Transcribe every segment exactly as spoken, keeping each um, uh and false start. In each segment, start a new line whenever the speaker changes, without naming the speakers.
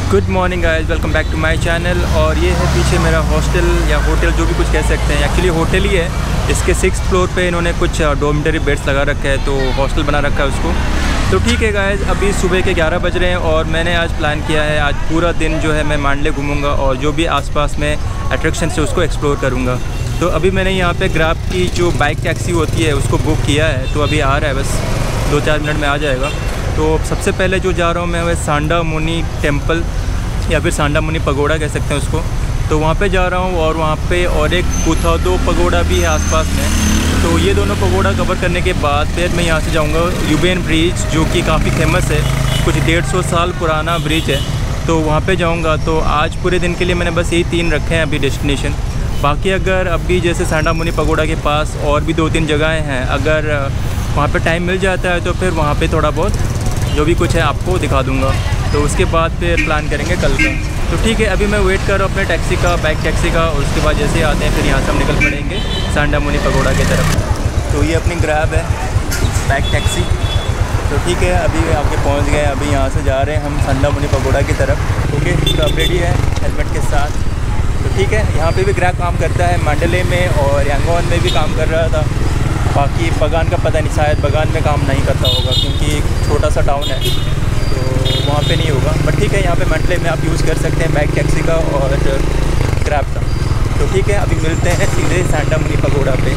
Good morning guys, welcome back to my channel. और ये है पीछे मेरा हॉस्टल या होटल, जो भी कुछ कह सकते हैं। एक्चुअली होटल ही है। इसके सिक्स फ्लोर पे इन्होंने कुछ डॉर्मेटरी बेड्स लगा रखा है, तो हॉस्टल बना रखा है उसको। तो ठीक है गाइस, अभी सुबह के ग्यारह बज रहे हैं और मैंने आज प्लान किया है, आज पूरा दिन जो है मैं मांडले घूमूंगा और जो भी आसपास में अट्रैक्शन है उसको एक्सप्लोर करूँगा। तो अभी मैंने यहाँ पे ग्रैब की जो बाइक टैक्सी होती है उसको बुक किया है, तो अभी आ रहा है, बस दो चार मिनट में आ जाएगा। तो सबसे पहले जो जा रहा हूँ मैं वह सांडा मुनि टेम्पल या फिर सांडा मुनि पगोड़ा कह सकते हैं उसको। तो वहाँ पे जा रहा हूँ और वहाँ पे और एक कुथादो पगोड़ा भी है आसपास में। तो ये दोनों पगोड़ा कवर करने के बाद फिर मैं यहाँ से जाऊँगा यूबेन ब्रिज, जो कि काफ़ी फेमस है, कुछ डेढ़ सौ साल पुराना ब्रिज है। तो वहाँ पे जाऊँगा। तो आज पूरे दिन के लिए मैंने बस यही तीन रखे हैं अभी डेस्टिनेशन। बाकी अगर अभी जैसे सांडा मुनि पगोड़ा के पास और भी दो तीन जगहें हैं, अगर वहाँ पे टाइम मिल जाता है तो फिर वहाँ पे थोड़ा बहुत जो भी कुछ है आपको दिखा दूँगा। तो उसके बाद फिर प्लान करेंगे कल का। तो ठीक है, अभी मैं वेट कर रहा हूँ अपने टैक्सी का, बाइक टैक्सी का। और उसके बाद जैसे आते हैं फिर यहाँ से हम निकल पड़ेंगे सांडा मुनि पगोड़ा की तरफ। तो ये अपनी ग्रैब है बाइक टैक्सी। तो ठीक है, अभी आके पहुँच गए। अभी यहाँ से जा रहे हैं हम सांडा मुनि पगोड़ा की तरफ। ओके, तो अब रेडी है हेलमेट के साथ। तो ठीक है, यहाँ पे भी ग्रैब काम करता है, मांडले में और यांगोन में भी काम कर रहा था। बाकी बगान का पता नहीं, शायद बगान में काम नहीं करता होगा क्योंकि एक छोटा सा टाउन है, तो वहाँ पे नहीं होगा। बट ठीक है, यहाँ पे मंडले में आप यूज़ कर सकते हैं बाइक टैक्सी का और ग्रैब का। तो ठीक है, अभी मिलते हैं सीधे सांडा मुनि पगोड़ा पे।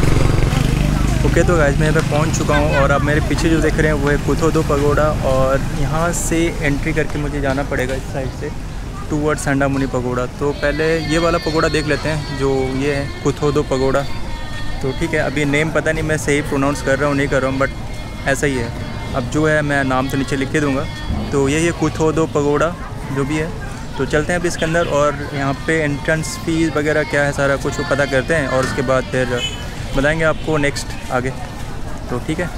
ओके, तो गाइस मैं यहाँ पे पहुँच चुका हूँ और अब मेरे पीछे जो देख रहे हैं वो है कुथोदो पगोड़ा। और यहाँ से एंट्री करके मुझे जाना पड़ेगा इस साइड से टूवर्ड सांडा मुनि पगोड़ा। तो पहले ये वाला पगोड़ा देख लेते हैं, जो ये है कुथोदो पगोड़ा। तो ठीक है, अभी नेम पता नहीं मैं सही प्रोनाउंस कर रहा हूँ नहीं कर रहा हूँ, बट ऐसा ही है। अब जो है मैं नाम तो नीचे लिख के दूँगा। तो यही है कुथोदो पगोड़ा जो भी है। तो चलते हैं अभी इसके अंदर और यहाँ पे एंट्रेंस फीस वगैरह क्या है सारा कुछ वो पता करते हैं और उसके बाद फिर बताएंगे आपको नेक्स्ट आगे। तो ठीक है।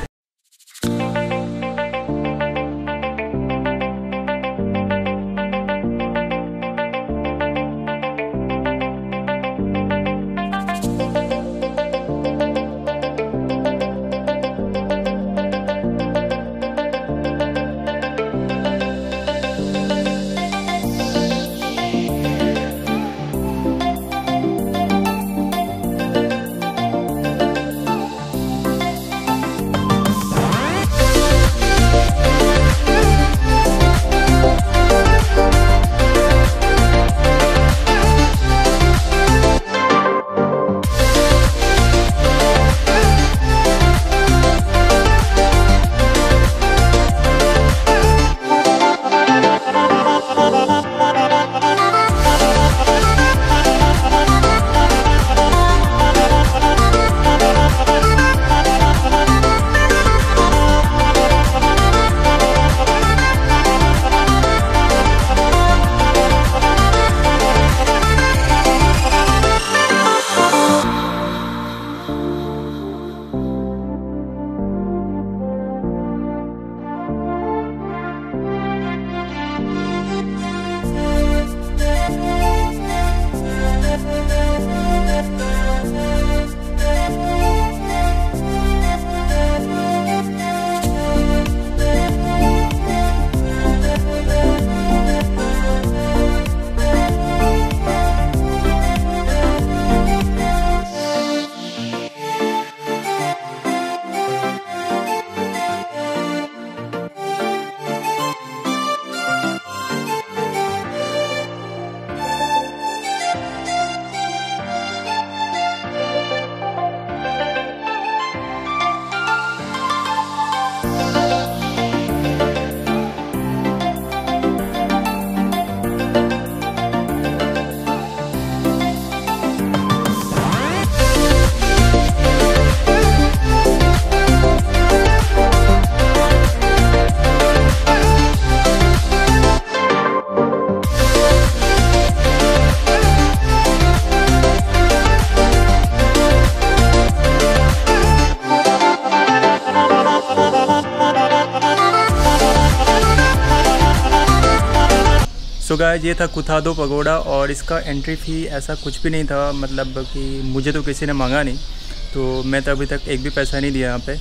सो so गाइस, ये था कुथादो पगोड़ा और इसका एंट्री फ़ी ऐसा कुछ भी नहीं था, मतलब कि मुझे तो किसी ने मांगा नहीं, तो मैं तो अभी तक एक भी पैसा नहीं दिया यहाँ पे।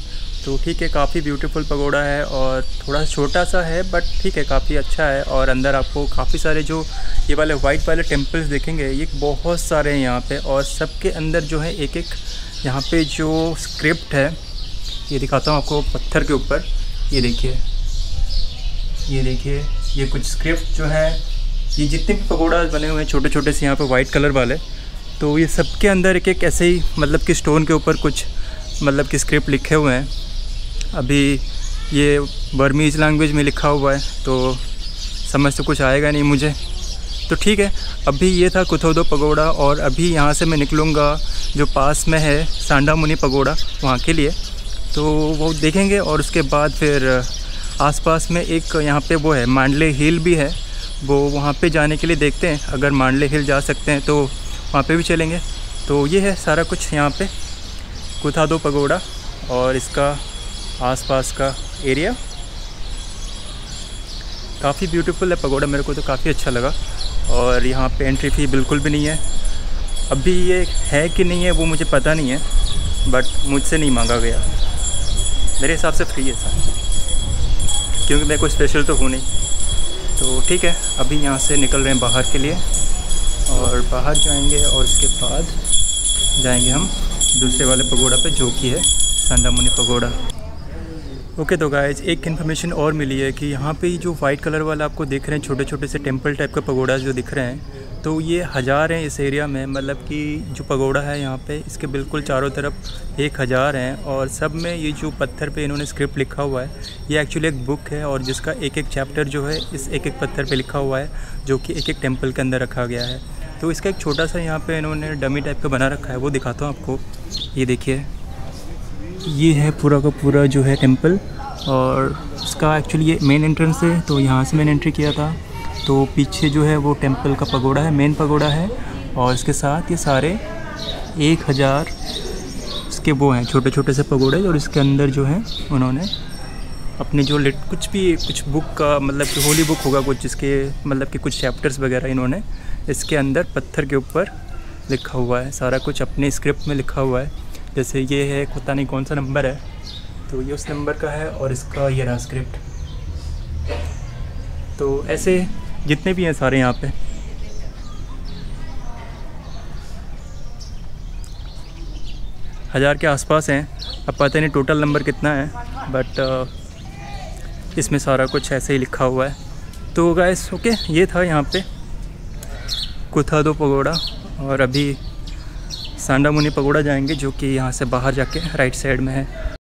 तो ठीक है, काफ़ी ब्यूटीफुल पगोड़ा है और थोड़ा छोटा सा है बट ठीक है, काफ़ी अच्छा है। और अंदर आपको काफ़ी सारे जो ये वाले वाइट वाले टेम्पल्स देखेंगे, ये बहुत सारे हैं यहाँ पे। और सबके अंदर जो है एक एक यहाँ पे जो स्क्रिप्ट है, ये दिखाता हूँ आपको पत्थर के ऊपर। ये देखिए, ये देखिए, ये कुछ स्क्रिप्ट जो है, ये जितने भी पगोड़ा बने हुए हैं छोटे छोटे से यहाँ पे वाइट कलर वाले, तो ये सबके अंदर एक एक ऐसे ही मतलब कि स्टोन के ऊपर कुछ मतलब कि स्क्रिप्ट लिखे हुए हैं। अभी ये बर्मीज लैंग्वेज में लिखा हुआ है तो समझ तो कुछ आएगा नहीं मुझे, तो ठीक है। अभी ये था कुथोदो पगोड़ा और अभी यहाँ से मैं निकलूँगा जो पास में है सांडा मुनि पगोड़ा, वहाँ के लिए, तो वो देखेंगे। और उसके बाद फिर आसपास में एक यहाँ पे वो है मांडले हिल भी है, वो वहाँ पे जाने के लिए देखते हैं, अगर मांडले हिल जा सकते हैं तो वहाँ पे भी चलेंगे। तो ये है सारा कुछ यहाँ पे कुथोदो पगोड़ा और इसका आसपास का एरिया। काफ़ी ब्यूटीफुल है पगोड़ा, मेरे को तो काफ़ी अच्छा लगा। और यहाँ पे एंट्री फ़ी बिल्कुल भी नहीं है। अभी ये है कि नहीं है वो मुझे पता नहीं है, बट मुझसे नहीं मांगा गया, मेरे हिसाब से फ्री है सर, क्योंकि मैं कोई स्पेशल तो हूँ नहीं। तो ठीक है, अभी यहाँ से निकल रहे हैं बाहर के लिए और बाहर जाएंगे और उसके बाद जाएंगे हम दूसरे वाले पगोड़ा पे जो कि है सांडा मुनि पगोड़ा। ओके, तो गाइज एक इन्फॉर्मेशन और मिली है कि यहाँ पे जो वाइट कलर वाला आपको दिख रहे हैं छोटे छोटे से टेंपल टाइप का पगोड़ा जो दिख रहे हैं, तो ये हज़ार हैं इस एरिया में। मतलब कि जो पगोड़ा है यहाँ पे, इसके बिल्कुल चारों तरफ एक हज़ार हैं और सब में ये जो पत्थर पे इन्होंने स्क्रिप्ट लिखा हुआ है, ये एक्चुअली एक बुक है और जिसका एक एक चैप्टर जो है इस एक एक पत्थर पे लिखा हुआ है, जो कि एक एक टेम्पल के अंदर रखा गया है। तो इसका एक छोटा सा यहाँ पे इन्होंने डमी टाइप का बना रखा है, वो दिखाता हूँ आपको। ये देखिए, ये है पूरा का पूरा जो है टेम्पल और इसका एक्चुअली ये मेन एंट्रेंस है, तो यहाँ से मैंने एंट्री किया था। तो पीछे जो है वो टेम्पल का पगोड़ा है, मेन पगोड़ा है, और इसके साथ ये सारे एक हज़ार इसके वो हैं छोटे छोटे से पगोड़े। और इसके अंदर जो है उन्होंने अपने जो लिट कुछ भी कुछ बुक का मतलब कि होली बुक होगा कुछ, जिसके मतलब कि कुछ चैप्टर्स वगैरह इन्होंने इसके अंदर पत्थर के ऊपर लिखा हुआ है, सारा कुछ अपने स्क्रिप्ट में लिखा हुआ है। जैसे ये है, पता नहीं कौन सा नंबर है, तो ये उस नंबर का है और इसका ये रहा स्क्रिप्ट। तो ऐसे जितने भी हैं सारे यहाँ पे हज़ार के आसपास हैं। अब पता नहीं टोटल नंबर कितना है, बट इसमें सारा कुछ ऐसे ही लिखा हुआ है। तो गाइस ओके, ये था यहाँ पे कुथोदो पगोड़ा और अभी सांडा मुनि पगोड़ा जाएंगे, जो कि यहाँ से बाहर जाके राइट साइड में है।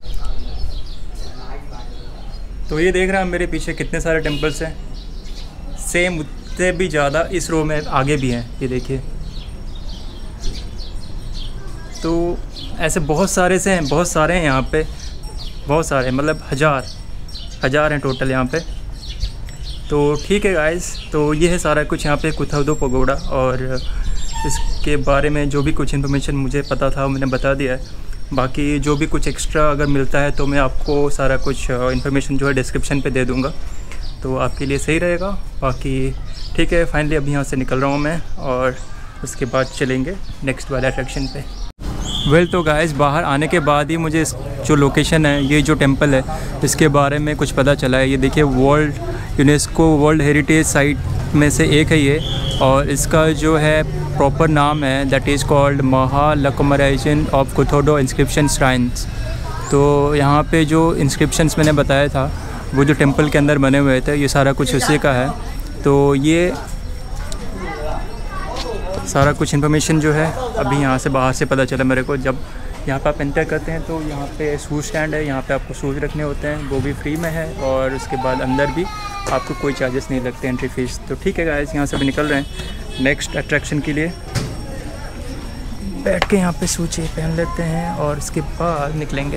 तो ये देख रहे हैं मेरे पीछे कितने सारे टेम्पल्स हैं, सेम उतने भी ज़्यादा इस रो में आगे भी हैं, ये देखिए। तो ऐसे बहुत सारे से हैं, बहुत सारे हैं यहाँ पे, बहुत सारे मतलब हज़ार हज़ार हैं टोटल यहाँ पे। तो ठीक है गाइस, तो ये है सारा कुछ यहाँ पे कुथोदो पगोड़ा और इसके बारे में जो भी कुछ इन्फॉर्मेशन मुझे पता था मैंने बता दिया है। बाकी जो भी कुछ एक्स्ट्रा अगर मिलता है तो मैं आपको सारा कुछ इन्फॉर्मेशन जो है डिस्क्रिप्शन पे दे दूँगा, तो आपके लिए सही रहेगा। बाकी ठीक है, फाइनली अभी यहाँ से निकल रहा हूँ मैं और उसके बाद चलेंगे नेक्स्ट वाले अट्रैक्शन पे। वेल तो गाइस, बाहर आने के बाद ही मुझे जो लोकेशन है, ये जो टेंपल है, इसके बारे में कुछ पता चला है। ये देखिए, world UNESCO world heritage site में से एक है ये, और इसका जो है प्रॉपर नाम है दैट इज़ कॉल्ड महालक्ष्मराइजन ऑफ कुथोदो इंस्क्रिप्शन श्राइन्स। तो यहाँ पे जो इंस्क्रिप्शंस मैंने बताया था, वो जो टेंपल के अंदर बने हुए थे, ये सारा कुछ उसी का है। तो ये सारा कुछ इन्फॉर्मेशन जो है अभी यहाँ से बाहर से पता चला मेरे को। जब यहाँ पर आप एंटर करते हैं तो यहाँ पे शूज़ स्टैंड है, यहाँ पे आपको शूज़ रखने होते हैं, वो भी फ्री में है। और उसके बाद अंदर भी आपको कोई चार्जेस नहीं लगते एंट्री फ़ीस। तो ठीक है गाइस, यहाँ से भी निकल रहे हैं नेक्स्ट अट्रैक्शन के लिए। बैठ के यहाँ पे सूचे पहन लेते हैं और उसके बाद निकलेंगे।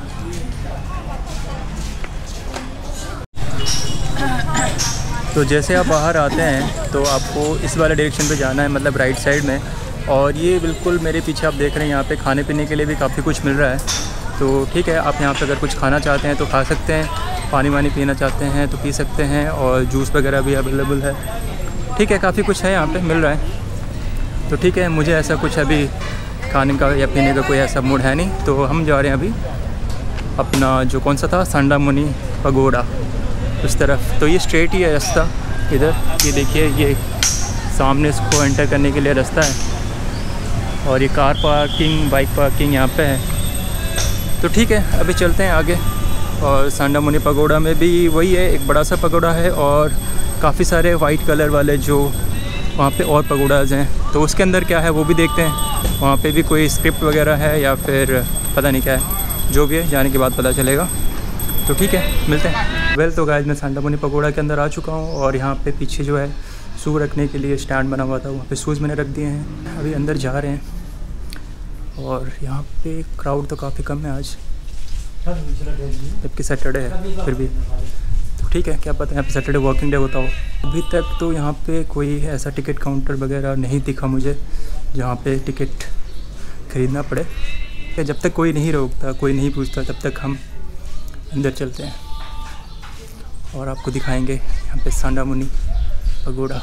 तो जैसे आप बाहर आते हैं तो आपको इस वाले डायरेक्शन पे जाना है, मतलब राइट साइड में। और ये बिल्कुल मेरे पीछे आप देख रहे हैं, यहाँ पे खाने पीने के लिए भी काफ़ी कुछ मिल रहा है। तो ठीक है, आप यहाँ पे अगर कुछ खाना चाहते हैं तो खा सकते हैं, पानी वानी पीना चाहते हैं तो पी सकते हैं, और जूस वगैरह भी अवेलेबल है। ठीक है, काफ़ी कुछ है यहाँ पे मिल रहा है। तो ठीक है, मुझे ऐसा कुछ अभी खाने का या पीने का कोई ऐसा मूड है नहीं, तो हम जा रहे हैं अभी अपना जो कौन सा था सांडा मुनी पगोड़ा उस तरफ। तो ये स्ट्रेट ही है रास्ता इधर, ये देखिए ये सामने इसको एंटर करने के लिए रास्ता है और ये कार पार्किंग बाइक पार्किंग यहाँ पे है। तो ठीक है अभी चलते हैं आगे। और सांडा मुनी पगोड़ा में भी वही है, एक बड़ा सा पगोड़ा है और काफ़ी सारे वाइट कलर वाले जो वहाँ पे और पगोड़ाज हैं। तो उसके अंदर क्या है वो भी देखते हैं, वहाँ पे भी कोई स्क्रिप्ट वगैरह है या फिर पता नहीं क्या है, जो भी है जाने के बाद पता चलेगा। तो ठीक है मिलते हैं। वेल तो गाइस मैं सांडा मुनी पगोड़ा के अंदर आ चुका हूँ और यहाँ पे पीछे जो है शू रखने के लिए स्टैंड बना हुआ था, वहाँ पे शूज़ मैंने रख दिए हैं। अभी अंदर जा रहे हैं और यहाँ पे क्राउड तो काफ़ी कम है आज, जबकि सैटरडे है फिर भी। तो ठीक है क्या पता यहाँ पे सैटरडे वर्किंग डे होता हो। अभी तक तो यहाँ पे कोई ऐसा टिकट काउंटर वगैरह नहीं दिखा मुझे जहाँ पे टिकट ख़रीदना पड़े। जब तक कोई नहीं रोकता कोई नहीं पूछता तब तक हम अंदर चलते हैं और आपको दिखाएंगे यहाँ पे सांडा मुनी पगोड़ा।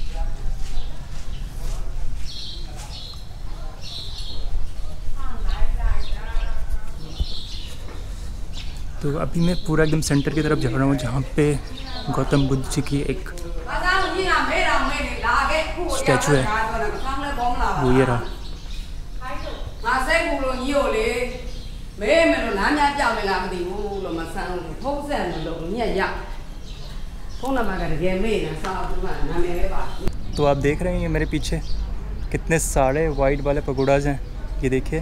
तो अभी मैं पूरा एकदम सेंटर की तरफ जा रहा हूँ जहाँ पे गौतम बुद्ध जी की एक स्टैचू है, वो ये रहा। तो आप देख रहे हैं मेरे पीछे कितने सारे वाइट वाले पगोड़ाज हैं, ये देखिए।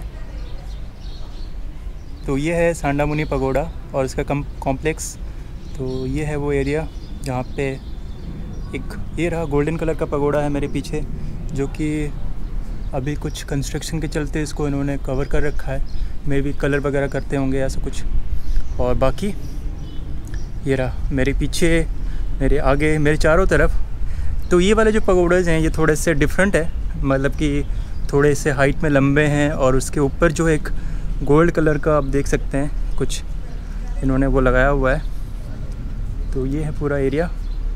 तो ये है सांडा मुनी पगोड़ा और इसका कम कॉम्प्लेक्स। तो ये है वो एरिया जहाँ पे एक ये रहा गोल्डन कलर का पगोड़ा है मेरे पीछे, जो कि अभी कुछ कंस्ट्रक्शन के चलते इसको इन्होंने कवर कर रखा है, मे भी कलर वगैरह करते होंगे ऐसा कुछ। और बाकी ये रहा मेरे पीछे, मेरे आगे, मेरे चारों तरफ। तो ये वाले जो पगोड़े हैं ये थोड़े से डिफरेंट है, मतलब कि थोड़े से हाइट में लंबे हैं और उसके ऊपर जो एक गोल्ड कलर का आप देख सकते हैं कुछ इन्होंने वो लगाया हुआ है। तो ये है पूरा एरिया।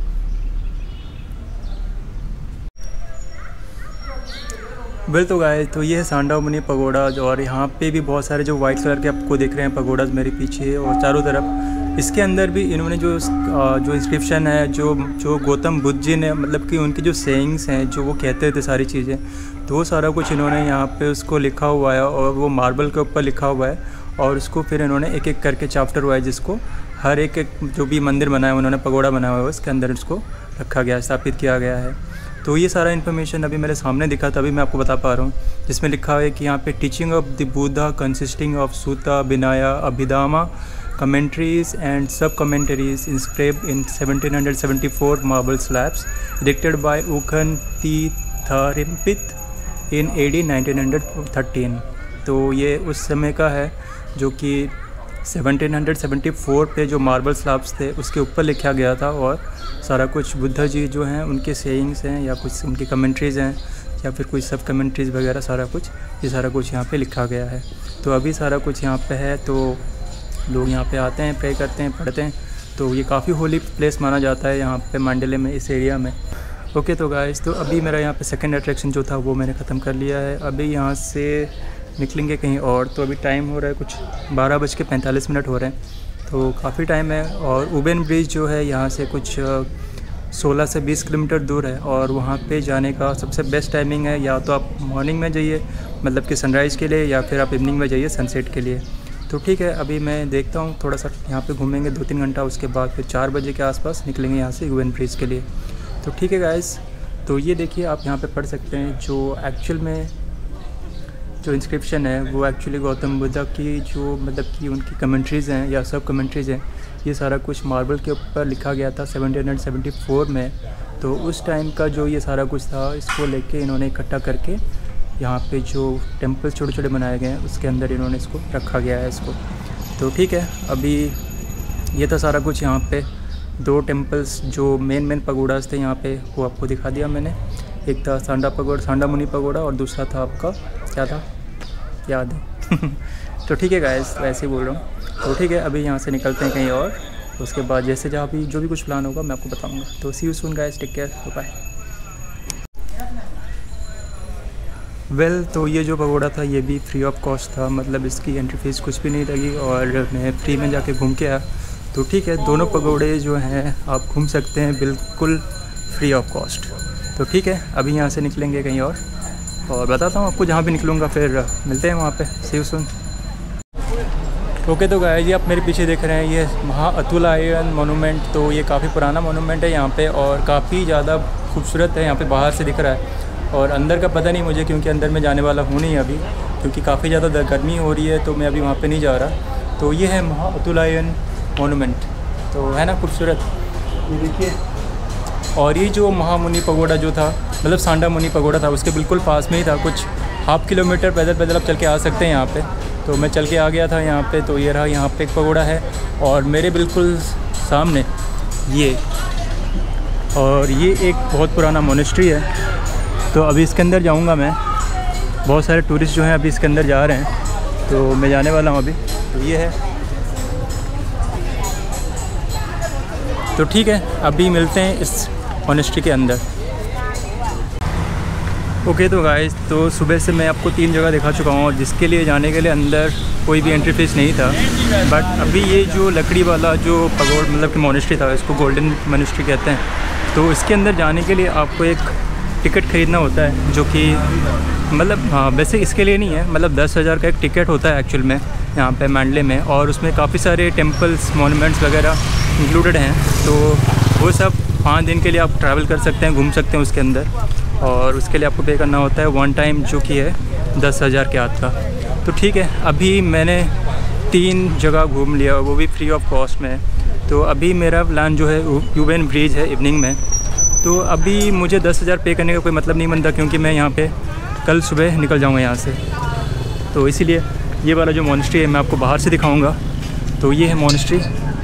वेल तो गाइस तो ये है सांडा मुनी पगोड़ा और यहाँ पे भी बहुत सारे जो वाइट कलर के आपको देख रहे हैं पगोड़ाज मेरे पीछे और चारों तरफ। इसके अंदर भी इन्होंने जो जो इंस्क्रिप्शन है, जो जो गौतम बुद्ध जी ने मतलब कि उनकी जो सेइंग्स हैं, जो वो कहते थे सारी चीज़ें, तो वो सारा कुछ इन्होंने यहाँ पे उसको लिखा हुआ है और वो मार्बल के ऊपर लिखा हुआ है और उसको फिर इन्होंने एक एक करके चैप्टर वाइज जिसको हर एक एक जो भी मंदिर बनाया उन्होंने पगोड़ा बनाया हुआ है उसके अंदर उसको रखा गया, स्थापित किया गया है। तो ये सारा इन्फॉर्मेशन अभी मेरे सामने दिखा तभी मैं आपको बता पा रहा हूँ, जिसमें लिखा है कि यहाँ पे teaching of the Buddha consisting of Sutta Vinaya अभिधामा commentaries and sub-commentaries inscribed in seventeen seventy-four marble slabs erected by Ukhan Tharimpit in A D nineteen thirteen। तो ये उस समय का है जो कि सेवनटीन सेवेंटी फोर पे जो मार्बल स्लैब्स थे उसके ऊपर लिखा गया था और सारा कुछ बुद्धा जी जो हैं उनके सेइंग्स हैं या कुछ उनकी कमेंट्रीज़ हैं या फिर कोई सब कमेंट्रीज़ वगैरह सारा कुछ ये सारा कुछ यहाँ पे लिखा गया है। तो अभी सारा कुछ यहाँ पे है, तो लोग यहाँ पे आते हैं, प्रे करते हैं, पढ़ते हैं। तो ये काफ़ी होली प्लेस माना जाता है यहाँ पे मांडले में, इस एरिया में। ओके तो गाइस तो अभी मेरा यहाँ पे सेकंड अट्रैक्शन जो था वो मैंने ख़त्म कर लिया है। अभी यहाँ से निकलेंगे कहीं और। तो अभी टाइम हो रहा है कुछ बारह बज के पैंतालीस मिनट हो रहे हैं, तो काफ़ी टाइम है। और उबेन ब्रिज जो है यहाँ से कुछ सोलह से बीस किलोमीटर दूर है और वहाँ पे जाने का सबसे बेस्ट टाइमिंग है या तो आप मॉर्निंग में जाइए मतलब कि सनराइज़ के लिए, या फिर आप इवनिंग में जाइए सनसेट के लिए। तो ठीक है अभी मैं देखता हूँ थोड़ा सा यहाँ पे घूमेंगे दो तीन घंटा, उसके बाद फिर चार बजे के आसपास निकलेंगे यहाँ से उबेन ब्रिज के लिए। तो ठीक है गाइस, तो ये देखिए आप यहाँ पे पढ़ सकते हैं जो एक्चुअल में जो इंस्क्रिप्शन है वो एक्चुअली गौतम बुद्धा की जो मतलब कि उनकी कमेंट्रीज़ हैं या सब कमेंट्रीज़ हैं, ये सारा कुछ मार्बल के ऊपर लिखा गया था सेवनटीन सेवेंटी फोर में। तो उस टाइम का जो ये सारा कुछ था इसको लेके इन्होंने इकट्ठा करके यहाँ पे जो टेम्पल छोटे छोटे बनाए गए हैं उसके अंदर इन्होंने इसको रखा गया है इसको। तो ठीक है अभी ये था सारा कुछ। यहाँ पे दो टेम्पल्स जो मेन मेन पगोड़ाज थे यहाँ पे वो आपको दिखा दिया मैंने। एक था सांडा पगोड़ा, सांडा मुनी पगोड़ा, और दूसरा था आपका क्या था याद है तो ठीक है गाइस वैसे ही बोल रहा हूँ। तो ठीक है अभी यहाँ से निकलते हैं कहीं और, उसके बाद जैसे जहाँ भी जो भी कुछ प्लान होगा मैं आपको बताऊँगा। तो see you soon guys, take care, bye. Well well, तो ये जो पगोड़ा था ये भी फ्री ऑफ कॉस्ट था, मतलब इसकी एंट्री फीस कुछ भी नहीं लगी और मैं फ्री में जाके घूम के आया। तो ठीक है, दोनों पगोड़े जो हैं आप घूम सकते हैं बिल्कुल फ्री ऑफ कॉस्ट। तो ठीक है, अभी यहाँ से निकलेंगे कहीं और और बताता हूँ आपको, जहाँ भी निकलूँगा फिर मिलते हैं वहाँ पे। See you soon. ओके तो गाइस, ये आप मेरे पीछे देख रहे हैं, ये महाअतुलायन मोनूमेंट। तो ये काफ़ी पुराना मोनूमेंट है यहाँ पे और काफ़ी ज़्यादा खूबसूरत है। यहाँ पे बाहर से दिख रहा है और अंदर का पता नहीं मुझे, क्योंकि अंदर में जाने वाला हूँ नहीं अभी, क्योंकि काफ़ी ज़्यादा गर्मी हो रही है तो मैं अभी वहाँ पे नहीं जा रहा। तो ये है महाअतुलायन मोनूमेंट, तो है ना खूबसूरत, ये देखिए। और ये जो महामुनि पगोड़ा जो था, मतलब सांडा मुनि पगोड़ा था, उसके बिल्कुल पास में ही था, कुछ हाफ किलोमीटर पैदल पैदल आप चल के आ सकते हैं यहाँ पे। तो मैं चल के आ गया था यहाँ पे। तो ये रहा, यहाँ पे एक पगोड़ा है और मेरे बिल्कुल सामने ये, और ये एक बहुत पुराना मोनेस्ट्री है। तो अभी इसके अंदर जाऊँगा मैं, बहुत सारे टूरिस्ट जो हैं अभी इसके अंदर जा रहे हैं, तो मैं जाने वाला हूँ अभी। तो ये है, तो ठीक है अभी मिलते हैं इस मोनेस्ट्री के अंदर। ओके तो गाइस, तो सुबह से मैं आपको तीन जगह दिखा चुका हूँ और जिसके लिए जाने के लिए अंदर कोई भी एंट्री फीस नहीं था। बट अभी ये जो लकड़ी वाला जो पगोड़ मतलब कि मोनेस्ट्री था, इसको गोल्डन मोनेस्ट्री कहते हैं। तो इसके अंदर जाने के लिए आपको एक टिकट ख़रीदना होता है, जो कि मतलब हाँ वैसे इसके लिए नहीं है, मतलब दस हज़ार का एक टिकट होता है एक्चुअल में यहाँ पे मैंडले में। और उसमें काफ़ी सारे टेम्पल्स मोनूमेंट्स वगैरह इंक्लूडेड हैं। तो वो सब पाँच दिन के लिए आप ट्रैवल कर सकते हैं, घूम सकते हैं उसके अंदर। और उसके लिए आपको पे करना होता है वन टाइम, जो कि है दस हज़ार के हाथ का। तो ठीक है, अभी मैंने तीन जगह घूम लिया, वो भी फ्री ऑफ कॉस्ट में। तो अभी मेरा प्लान जो है यूवेन ब्रिज है इवनिंग में। तो अभी मुझे दस हज़ार पे करने का कोई मतलब नहीं बनता, क्योंकि मैं यहाँ पे कल सुबह निकल जाऊँगा यहाँ से। तो इसीलिए ये वाला जो मोनेस्ट्री है मैं आपको बाहर से दिखाऊँगा। तो ये है मोनेस्ट्री।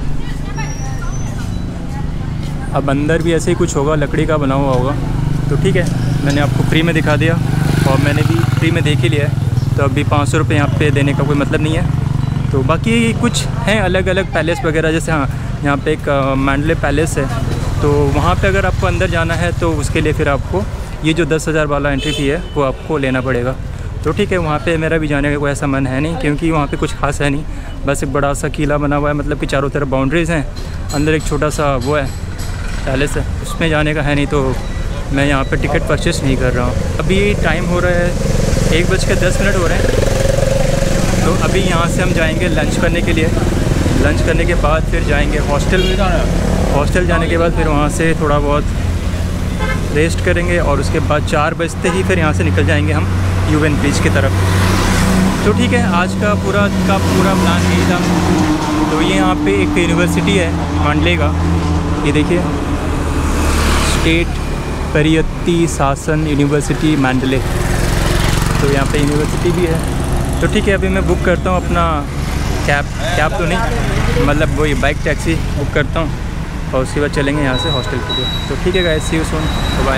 अब अंदर भी ऐसे ही कुछ होगा, लकड़ी का बना हुआ होगा। तो ठीक है, मैंने आपको फ्री में दिखा दिया और मैंने भी फ्री में देख ही लिया है। तो अभी पाँच सौ रुपये यहाँ पे देने का कोई मतलब नहीं है। तो बाकी कुछ हैं अलग अलग पैलेस वगैरह, जैसे हाँ यहाँ पे एक मैंडले पैलेस है। तो वहाँ पे अगर आपको अंदर जाना है तो उसके लिए फिर आपको ये जो दस हज़ार वाला एंट्री फ़ी है वो आपको लेना पड़ेगा। तो ठीक है, वहाँ पे मेरा भी जाने का कोई ऐसा मन है नहीं, क्योंकि वहाँ पे कुछ खास है नहीं, बस एक बड़ा सा किला बना हुआ है, मतलब कि चारों तरफ बाउंड्रीज़ हैं, अंदर एक छोटा सा वो है पैलेस है, उसमें जाने का है नहीं। तो मैं यहाँ पे टिकट परचेस नहीं कर रहा हूँ। अभी टाइम हो रहा है एक बज के दस मिनट हो रहे हैं। तो अभी यहाँ से हम जाएंगे लंच करने के लिए। लंच करने के बाद फिर जाएंगे हॉस्टल। हॉस्टल जाने के बाद फिर वहाँ से थोड़ा बहुत रेस्ट करेंगे और उसके बाद चार बजते ही फिर यहाँ से निकल जाएंगे हम यूवेन ब्रिज की तरफ। तो ठीक है, आज का पूरा का पूरा प्लान यही था। तो ये यहाँ पे एक यूनिवर्सिटी है मैंडले का, ये देखिए, स्टेट परियत्ती शासन यूनिवर्सिटी मैंडले। तो यहाँ पे यूनिवर्सिटी भी है। तो ठीक है, अभी मैं बुक करता हूँ अपना कैब कैब तो नहीं, मतलब वही बाइक टैक्सी बुक करता हूँ और उसके बाद चलेंगे यहाँ से हॉस्टल के लिए। तो ठीक है guys, see you soon, bye.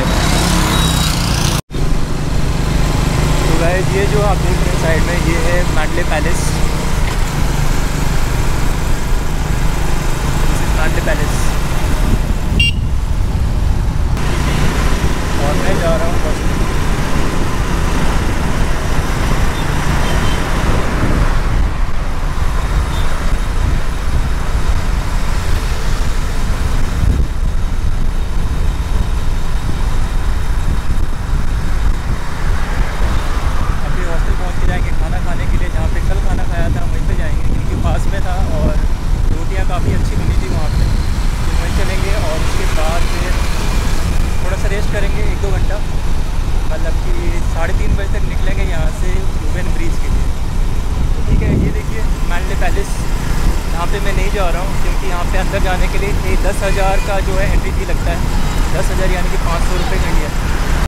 तो गाइस, ये जो आप देख रहे हैं साइड में, ये है मैंडले पैलेस। मैंडले पैलेस और मैं जा रहा हूँ हॉस्टल। काफ़ी अच्छी बनी थी वहाँ पे, तो वहीं चलेंगे और उसके बाद फिर थोड़ा सा रेस्ट करेंगे एक दो घंटा, मतलब कि साढ़े तीन बजे तक निकलेंगे यहाँ से यूवेन ब्रिज के लिए। तो ठीक है, ये देखिए मैंडले पैलेस, यहाँ पे मैं नहीं जा रहा हूँ क्योंकि यहाँ पे अंदर जाने के लिए दस हज़ार का जो है एंट्री फी लगता है। दस हज़ार यानी कि पाँच सौ रुपये का ही है।